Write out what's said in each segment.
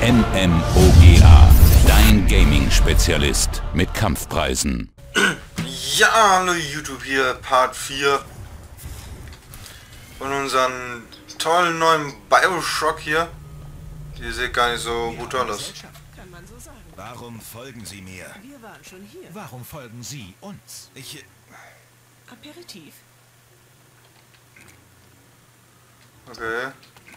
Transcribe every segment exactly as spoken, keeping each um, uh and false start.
M M O G A, dein Gaming-Spezialist mit Kampfpreisen. Ja, hallo YouTube, hier Part vier von unserem tollen neuen Bioshock hier. Die sieht gar nicht so brutal aus. Kann man so sagen. Warum folgen Sie mir? Wir waren schon hier. Warum folgen Sie uns? Ich... Aperitif. Okay.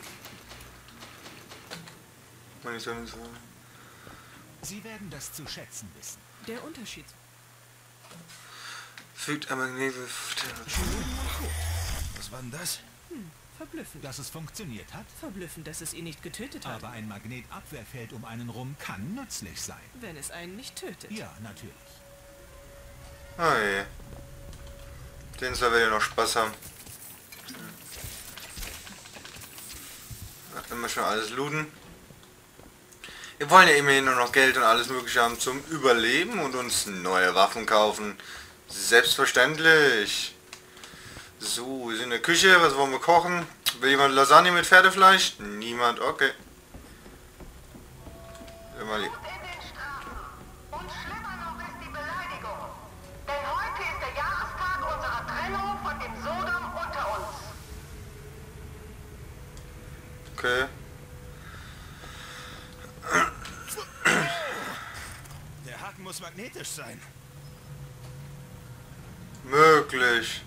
Man ich soll nicht sagen. Sie werden das zu schätzen wissen. Der Unterschied. Fügt ein Magnet. Was war denn das? Hm, verblüffend. Dass es funktioniert hat? Verblüffend, dass es ihn nicht getötet hat. Aber ein Magnetabwehrfeld um einen rum kann nützlich sein. Wenn es einen nicht tötet. Ja, natürlich. Oh je. Den soll wir ja noch Spaß haben. Ach, wenn wir schon alles looten. Wir wollen ja immerhin nur noch Geld und alles mögliche haben zum Überleben und uns neue Waffen kaufen. Selbstverständlich. So, wir sind in der Küche. Was wollen wir kochen? Will jemand Lasagne mit Pferdefleisch? Niemand, okay. Immer lieb. Und schlimmer noch ist die Beleidigung. Denn heute ist der Jahrestag unserer Trennung von dem Sodom unter uns. Okay. Der Haken muss magnetisch sein. Möglich.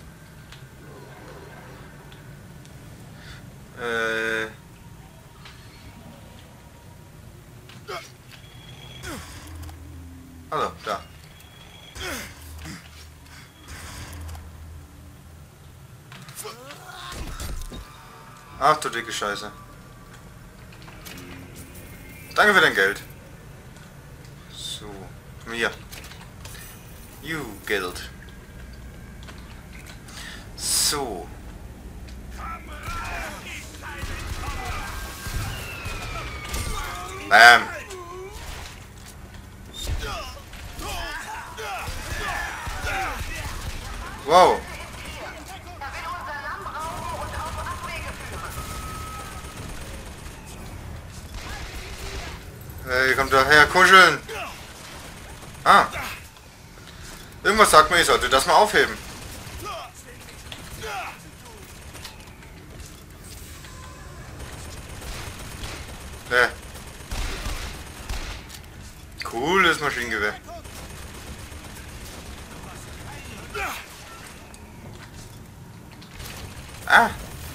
Äh. Also, da. Ach du dicke Scheiße. Danke für dein Geld. So, mir. You Geld. So. Bam. Wow. Er will unser Lamm rauben und auf Abwege führen. Hey, kommt doch her, kuscheln. Ah. Irgendwas sagt mir, ich sollte das mal aufheben. Ne. Cooles Maschinengewehr. Ah.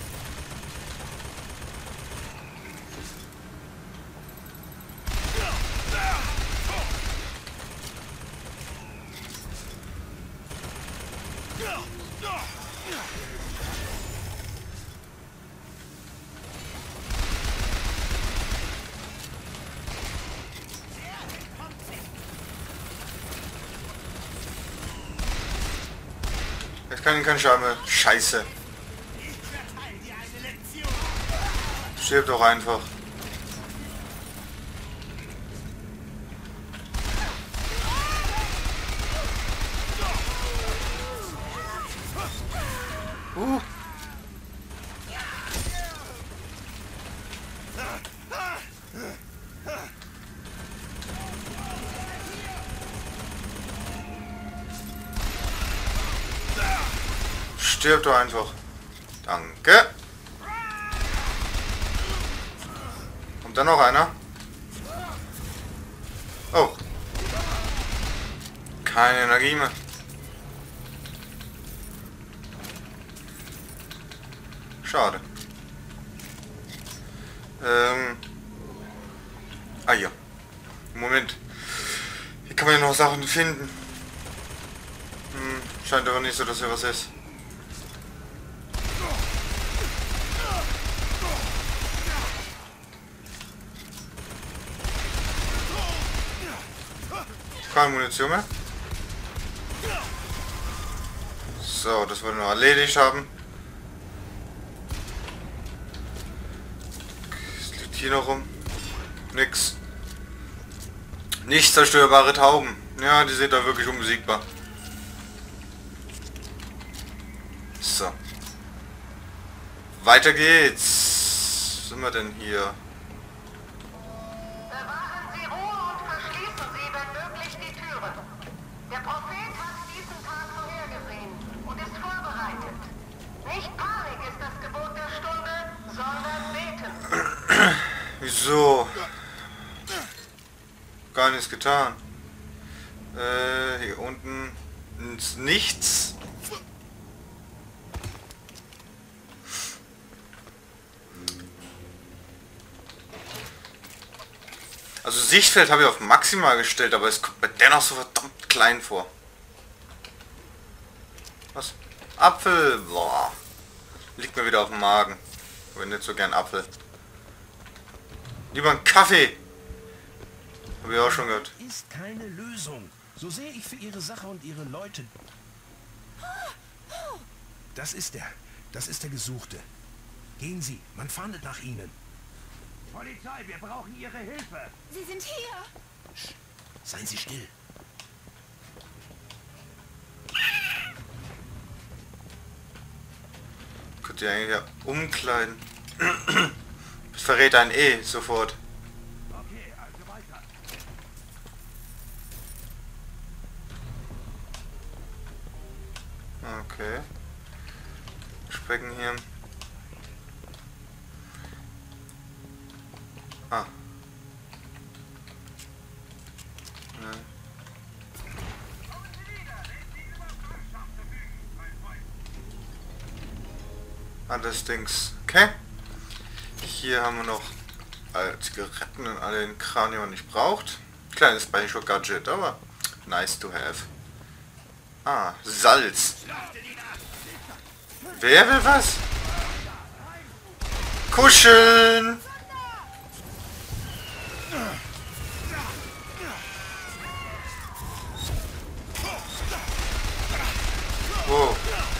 Jetzt kann ich keinen Schaden mehr. Scheiße. Stirb doch einfach. Uh. Stirb doch einfach. Danke. Kommt da noch einer? Oh. Keine Energie mehr. Schade. Ähm. Ah ja. Moment. Hier kann man ja noch Sachen finden. Hm, scheint aber nicht so, dass hier was ist. Keine Munition mehr. So, das wollen wir noch erledigt haben. Es liegt hier noch rum. Nix. Nicht zerstörbare Tauben. Ja, die sind da wirklich unbesiegbar. So. Weiter geht's. Was sind wir denn hier? So. Gar nichts getan. Äh, hier unten ist nichts. Also Sichtfeld habe ich auf maximal gestellt, aber es kommt mir dennoch so verdammt klein vor. Was? Apfel! Boah. Liegt mir wieder auf dem Magen. Aber nicht so gern Apfel. Lieber einen Kaffee! Habe ich auch schon gehört. Ist keine Lösung. So sehe ich für Ihre Sache und Ihre Leute. Das ist er. Das ist der Gesuchte. Gehen Sie, man fahndet nach Ihnen. Polizei, wir brauchen Ihre Hilfe. Sie sind hier. Sch, seien Sie still. Könnt ihr eigentlich ja umkleiden. Das verrät ein eh sofort. Okay, also weiter. Okay. Sprechen hier. Ah. Ja. Ah, das Dings. Okay. Hier haben wir noch alle Zigaretten und alle den Kram, den man nicht braucht. Kleines Bioshock-Gadget, aber nice to have. Ah, Salz. Wer will was? Kuscheln! Wow.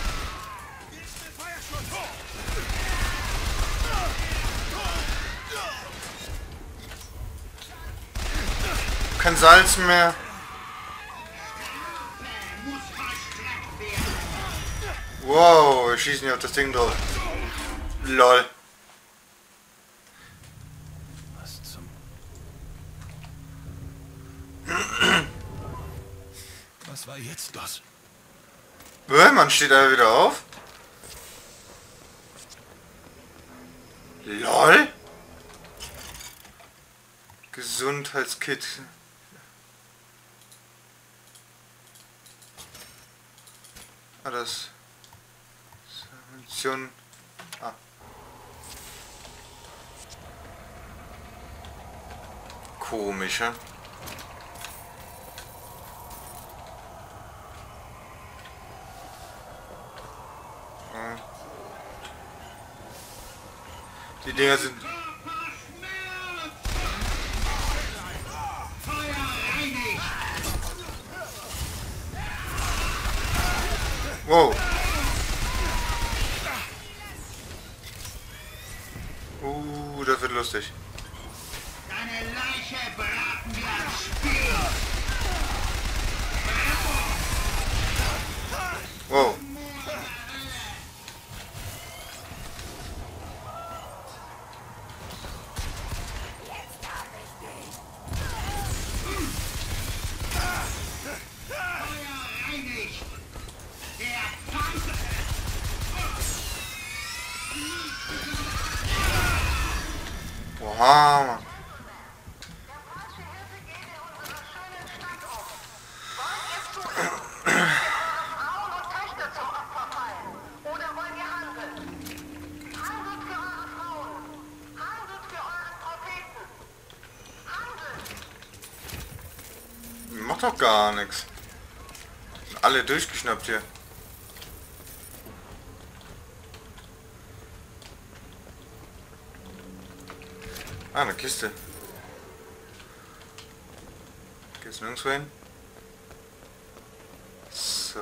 Kein Salz mehr. Wow, wir schießen hier auf das Ding drauf. Lol. Was zum... Was war jetzt das? Man steht da wieder auf. Lol. Gesundheitskit. Ah, das. Munition. Ah. Komisch, ja? Die Dinger sind... Wow. Uh, das wird lustig. Deine Leiche braten wir als Spiel. Wow. Oha, Mann. Macht doch gar nichts. Alle durchgeschnappt hier. Ah, eine Kiste. Geht's nirgendwo hin? So.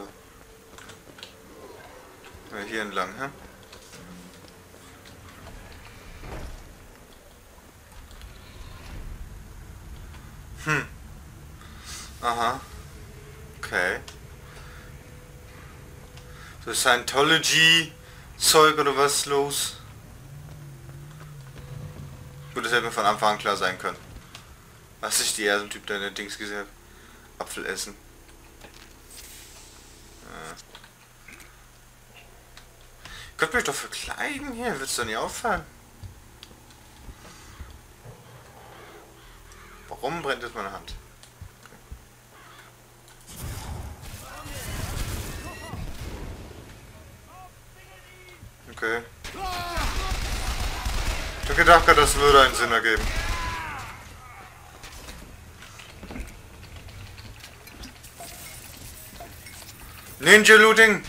Ja, hier entlang, hä? Hm. Aha. Okay. So Scientology-Zeug oder was ist los? Gut, das hätte mir von Anfang an klar sein können. Was ist die erste Typ, der in den Dings gesehen hat? Apfel essen. Ja. Könnt ihr euch doch verkleiden hier, wird's doch nicht auffallen. Warum brennt jetzt meine Hand? Okay. Ich hab gedacht, das würde einen Sinn ergeben. Ninja Looting!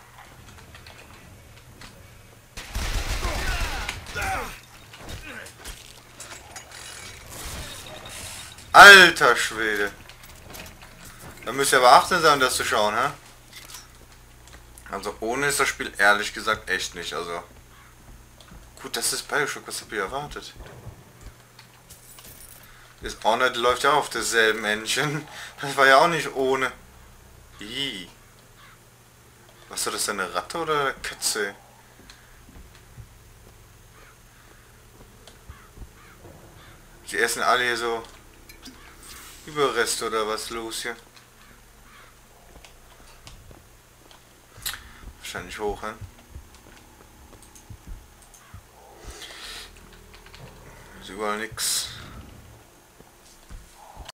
Alter Schwede! Da müsst ihr aber achtsam sein, das zu schauen, hä? Also ohne ist das Spiel ehrlich gesagt echt nicht, also... Gut, das ist Bioshock, was habt ihr erwartet? Dishonored läuft ja auf derselben Engine. Das war ja auch nicht ohne. Ih. Was war das, eine Ratte oder eine Katze? Die essen alle hier so Überreste oder was los hier? Wahrscheinlich hoch, hein? Ist überall nix.